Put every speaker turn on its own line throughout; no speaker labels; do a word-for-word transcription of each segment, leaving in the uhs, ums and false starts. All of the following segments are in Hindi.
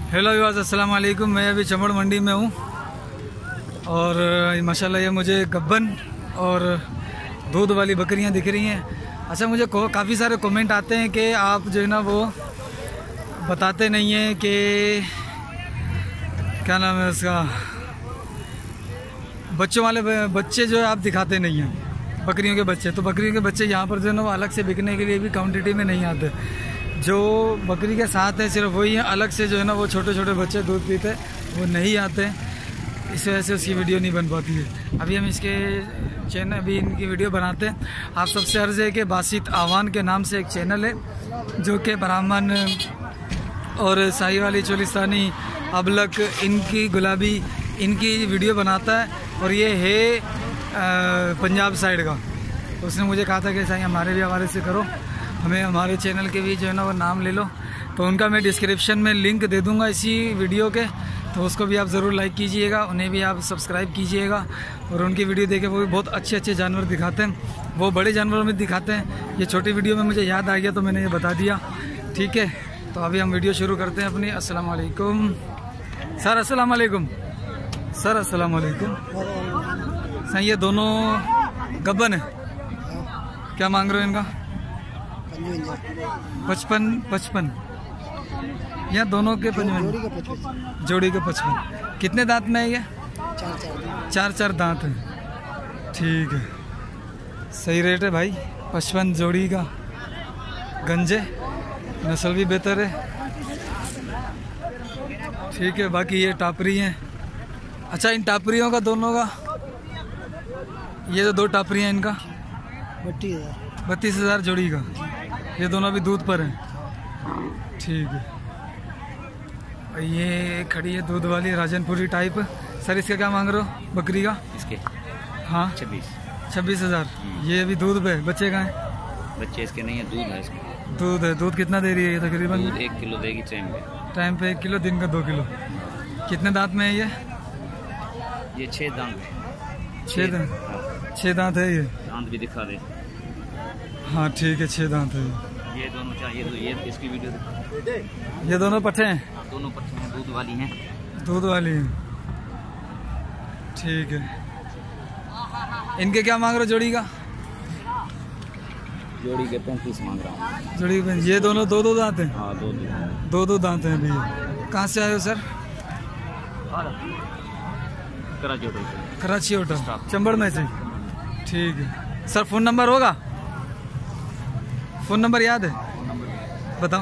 हेलो व्यूअर्स, अस्सलाम वालेकुम। मैं अभी चमड़ मंडी में हूँ और माशाल्लाह ये मुझे गब्बन और दूध वाली बकरियाँ दिख रही हैं। अच्छा, मुझे काफ़ी सारे कमेंट आते हैं कि आप जो है ना वो बताते नहीं हैं कि क्या नाम है उसका, बच्चों वाले बच्चे जो है आप दिखाते नहीं हैं, बकरियों के बच्चे। तो बकरियों के बच्चे यहाँ पर जो है ना वो अलग से बिकने के लिए भी क्वान्टिटी में नहीं आते। जो बकरी के साथ है सिर्फ वही है, अलग से जो है ना वो छोटे छोटे बच्चे दूध पीते वो नहीं आते, इस वजह से उसकी वीडियो नहीं बन पाती है। अभी हम इसके चैनल अभी इनकी वीडियो बनाते हैं। आप सबसे अर्ज़ है कि बासित आवान के नाम से एक चैनल है जो कि ब्राह्मण और साहिवाली, चोलिस्तानी, अबलक, इनकी गुलाबी, इनकी वीडियो बनाता है और ये है पंजाब साइड का। तो उसने मुझे कहा था कि साईं हमारे भी हवाले से करो, हमें हमारे चैनल के भी जो है ना वो नाम ले लो। तो उनका मैं डिस्क्रिप्शन में लिंक दे दूंगा इसी वीडियो के, तो उसको भी आप ज़रूर लाइक कीजिएगा, उन्हें भी आप सब्सक्राइब कीजिएगा। और उनकी वीडियो देखे वो भी बहुत अच्छे अच्छे जानवर दिखाते हैं, वो बड़े जानवरों में दिखाते हैं। ये छोटी वीडियो में मुझे याद आ गया तो मैंने ये बता दिया, ठीक है। तो अभी हम वीडियो शुरू करते हैं अपनी। अस्सलाम वालेकुम सर। अस्सलाम वालेकुम सर। अस्सलाम वालेकुम सर। ये दोनों गब्बन है, क्या मांग रहे हो इनका? पचपन पचपन या दोनों के पचपन? जोड़ी के पचपन। कितने दांत में है ये?
चार चार
चार चार दांत है, ठीक है। सही रेट है भाई, पचपन जोड़ी का। गंजे, नस्ल भी बेहतर है, ठीक है। बाकी ये टापरी हैं। अच्छा, इन टापरियों का दोनों का, ये जो दो टापरियाँ इनका
बत्तीस हजार
बत्तीस हज़ार जोड़ी का। ये दोनों भी दूध पर हैं, ठीक है। और ये खड़ी है दूध वाली राजनपुरी टाइप। सर इसका क्या मांग रहे हो बकरी का?
इसके
हाँ
छब्बीस
छब्बीस हज़ार। ये भी दूध पे, बच्चे कहाँ हैं?
बच्चे इसके नहीं है, दूध है इसके।
दूध है। दूध कितना दे रही है ये तकरीबन?
दूध एक किलो देगी टाइम पे।
टाइम पे एक किलो, दिन का दो किलो। कितने दांत में है ये?
ये छः दांत है।
छः दांत छः दांत है ये।
दांत भी दिखा दे।
हाँ ठीक है, छः दांत है।
ये दोनों चाहिए तो ये इसकी वीडियो दिखा।
ये दोनों पट्ठे हैं?
दोनों पट्टे हैं, दूध वाली हैं।
दूध वाली है, ठीक है। इनके क्या मांग रहे हो जोड़ी का?
जोड़ी के पैंतीस मांग रहा हूँ।
जोड़ी के। ये दोनों दो दो दांत हैं?
हाँ, दो दूध
दो दो दांत हैं भैया। कहाँ से आए हो सर?
कराची होटल से।
कराची होटल, चंबड़ में से, ठीक है। सर फ़ोन नंबर होगा? फ़ोन नंबर याद है? बताओ।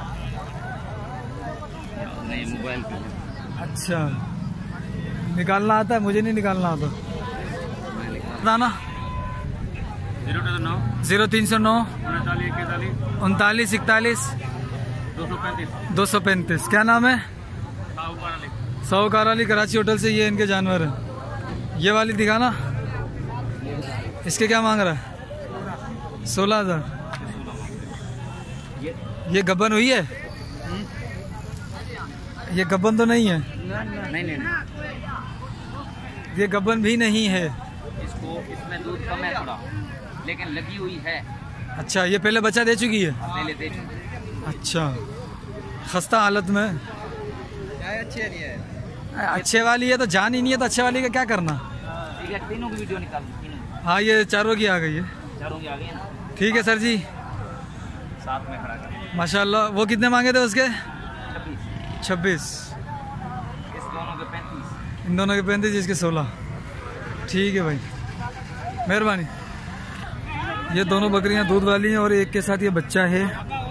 नहीं, मोबाइल पे।
अच्छा, निकालना आता है? मुझे नहीं निकालना आता। बताना।
जीरो टू नौ
जीरो तीन सौ नौ
उनतालीस इकतालीस
उनतालीस इकतालीस
दो सौ पैंतीस
दो सौ पैंतीस। क्या नाम है? साहूकार अली, कराची होटल से ये इनके जानवर हैं। ये वाली दिखाना। इसके क्या मांग रहा है? सोलह हज़ार। ये गब्बन हुई है? ये गब्बन तो नहीं है?
नहीं नहीं नहीं,
ये गब्बन भी नहीं है।
इसको इसमें दूध कम है थोड़ा, लेकिन लगी हुई है।
अच्छा, ये पहले बच्चा दे चुकी है?
पहले दे चुकी।
अच्छा, खस्ता हालत में।
अच्छे नहीं है।
अच्छे वाली है तो जान ही नहीं है, तो अच्छे वाली का क्या करना?
ठीक है, तीनों की वीडियो निकाल तीनों।
हाँ, ये चारों की आ गई है,
चारों की आ गई है ना।
ठीक है सर जी,
साथ में खड़ा कर।
माशाल्लाह। वो कितने मांगे थे उसके?
छब्बीस।
छब्बीस।
इस दोनों के पैंतीस।
इन दोनों के पैंतीस, इसके सोलह, ठीक है भाई, मेहरबानी। ये दोनों बकरियां दूध वाली हैं और एक के साथ ये बच्चा है,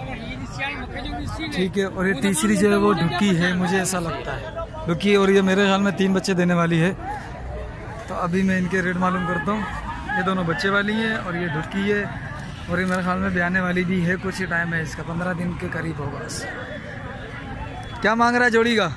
ठीक है। और ये तीसरी जो है वो ढुकी है, मुझे ऐसा लगता है ढुकी है, और ये मेरे ख्याल में तीन बच्चे देने वाली है। तो अभी मैं इनके रेट मालूम करता हूँ। ये दोनों बच्चे वाली हैं और ये ढुकी है, और ये मेरे ख्याल में ब्याने वाली भी है। कुछ ही टाइम है इसका, पंद्रह दिन के करीब होगा बस। क्या मांग रहा है जोड़ी का?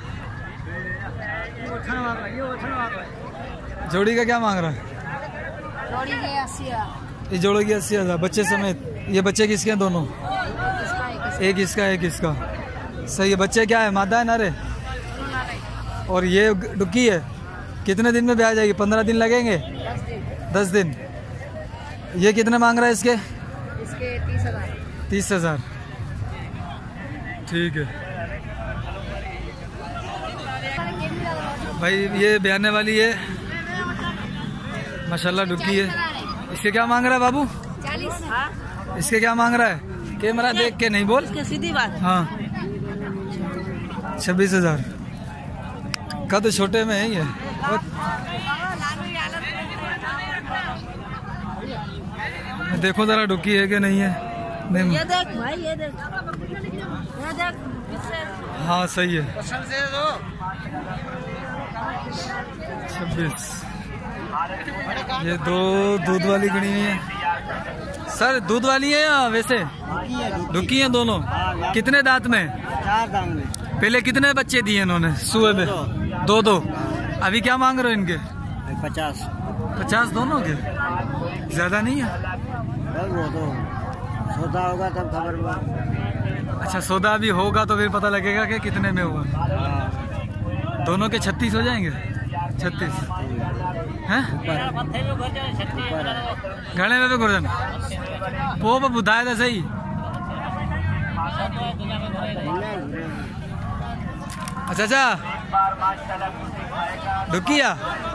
जोड़ी का क्या मांग रहा है?
जोड़ी के अस्सी हज़ार।
ये जोड़ो की अस्सी हज़ार, बच्चे समेत। ये बच्चे किसके हैं? दोनों? एक इसका एक इसका। सही है। बच्चे क्या है, मादा है नारे? और ये डुक्की है। कितने दिन में ब्याह जाएगी? पंद्रह दिन लगेंगे? दस दिन। ये कितने मांग रहा है इसके?
इसके तीस हजार।
तीस हजार, ठीक है। भाई ये ब्याने वाली है माशाल्लाह, डुक्की है। इसके क्या मांग रहा है बाबू?
चालीस।
इसके क्या मांग रहा है? कैमरा देख के नहीं बोल,
सीधी बात।
हाँ छब्बीस हजार का तो छोटे में है ये। देखो जरा डुक्की है कि नहीं है। नहीं
ये देख भाई, ये देख, ये देख।
हाँ सही है। छब्बीस। ये दो दूध वाली गणी हुई है सर, दूध वाली है या वैसे डुक्की है दोनों? कितने दांत में?
चार दांत में।
पहले कितने बच्चे दिए इन्होंने सुबह में? दो दो। अभी क्या मांग रहे हो इनके?
पचास।
पचास दोनों के? ज्यादा नहीं है?
वो तो सौदा होगा तब खबर हुआ।
अच्छा सौदा भी होगा तो फिर पता लगेगा कि कितने में हुआ। दोनों के छत्तीस हो जाएंगे? छत्तीस हैं? घणे में भी गुरजन वो पर बुधाए था सही। अच्छा अच्छा डुकिया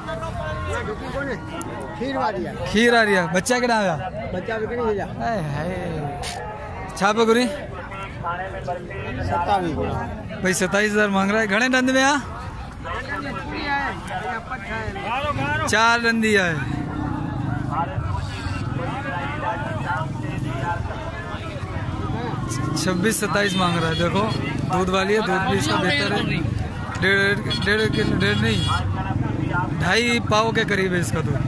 खीर वाली है।
खीर आ रही है। बच्चा के नाम है?
बच्चा बिक्री हो जा।
छाप गुरी
सत्तावीस।
भाई सत्ताईस हजार मांग रहा है। घणे दंद में? यहाँ चार डंडिया है। छब्बीस सत्ताईस मांग रहा है। देखो दूध वाली है, दूध भी इसका बेहतर है। डेढ़ डेढ़ किलो, डेढ़ नहीं ढाई पाव के करीब है इसका दूध।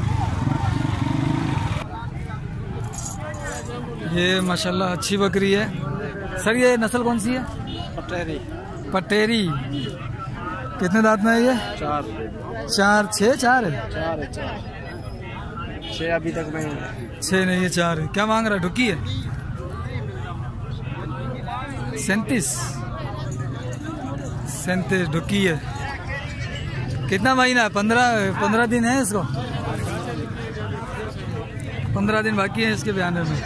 ये माशाल्लाह अच्छी बकरी है सर। ये नस्ल कौन सी है?
पटेरी।
पटेरी। कितने दांत में है ये?
चार।
चार छः? चार है?
चार है। चार छः अभी तक नहीं है।
छः नहीं है, चार है। क्या मांग रहा है? ढुकी है? सैंतीस। सैंतीस ढुकी है। कितना महीना है? पंद्रह पंद्रह दिन है इसको? पंद्रह दिन बाकी है इसके बयान में।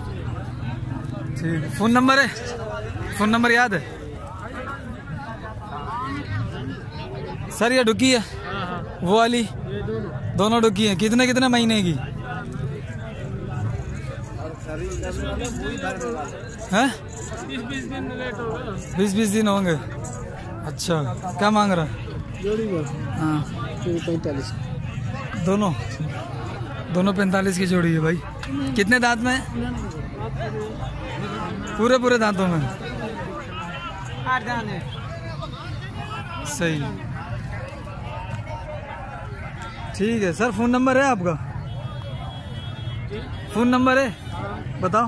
ठीक। फोन नंबर है? फोन नंबर याद है सर? ये ढुकी है वो वाली? दोनों ढुकी है। कितने कितने महीने की है? बीस बीस दिन होंगे। अच्छा क्या मांग रहा है? हाँ
पैंतालीस।
दोनों दोनों पैंतालीस की जोड़ी है भाई। कितने दांत में? पूरे पूरे दांतों में?
आठ दांत है।
सही। ठीक है सर। फोन नंबर है आपका? फोन नंबर है बताओ।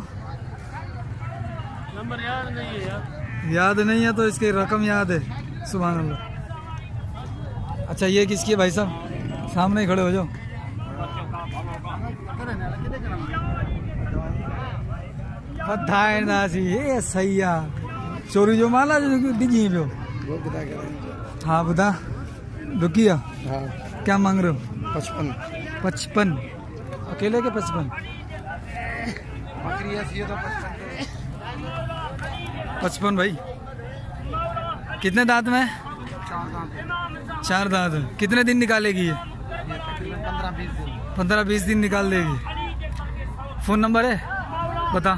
नंबर याद नहीं है यार।
याद नहीं है तो इसकी रकम याद है। सुभान अल्लाह। अच्छा ये किसकी है भाई साहब? सामने ही खड़े हो जाओ। ये सही है। चोरी जो माला जो दिखी पियो। हाँ बता। रुकिया
हाँ।
क्या मांग रहे हो?
पचपन।
पचपन अकेले के? पचपन पचपन भाई। कितने दांत में? चार दांत। कितने दिन निकालेगी ये? पंद्रह बीस दिन निकाल देगी। फोन नंबर है बता।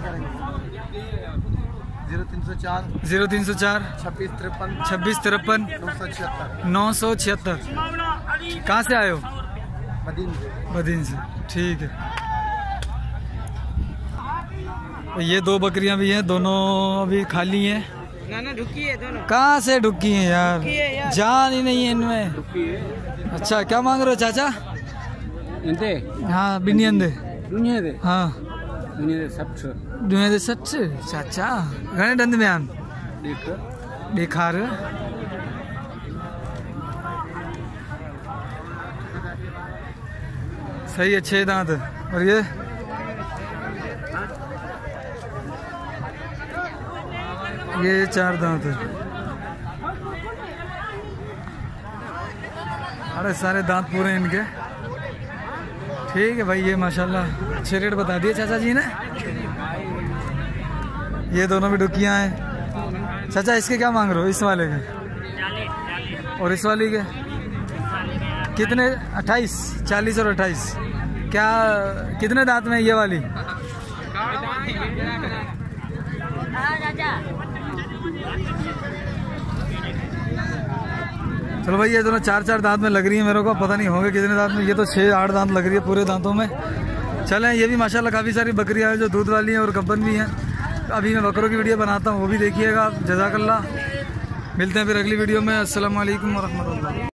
जीरो तीन सौ चार
जीरो तीन सौ चार
छब्बीस तिरपन
छब्बीस तिरपन
नौ सौ छिहत्तर
नौ सौ छिहत्तर। कहाँ से आए हो?
बदीन।
बदीन से। ठीक है। ये दो बकरियां भी हैं, दोनों अभी खाली हैं।
ना ना ढुकी है दोनों।
कहाँ से ढुकी हैं यार?
है यार।
जान ही नहीं है इनमें। अच्छा क्या मांग रहे हो चाचा?
इंते
हाँ बिनियन दे।
दुनिया दे।
हाँ
दुनिया दे सब छ।
दुनिया दे सच चाचा। घने दंद में आन
देख
देखा रहे? सही है। छह दांत। और ये ये चार दांत है। अरे सारे दांत पूरे हैं इनके। ठीक है भाई। ये माशाल्लाह अच्छे रेट बता दिए चाचा जी ने। ये दोनों भी डुकियां हैं। चाचा इसके क्या मांग रहे हो? इस वाले के और इस वाली के कितने? अट्ठाईस, चालीस और अट्ठाईस। क्या कितने दांत में है ये वाली? चलो भाई, ये दोनों चार चार दांत में लग रही है मेरे को, पता नहीं होंगे कितने दांत में। ये तो छः आठ दांत लग रही है पूरे दांतों में। चलें, ये भी माशाल्लाह काफ़ी सारी बकरियां हैं जो दूध वाली हैं और गब्बन भी हैं। अभी मैं बकरों की वीडियो बनाता हूँ, वो भी देखिएगा। जज़ाकल्लाह। मिलते हैं फिर अगली वीडियो में। अस्सलाम वालेकुम व रहमतुल्लाह।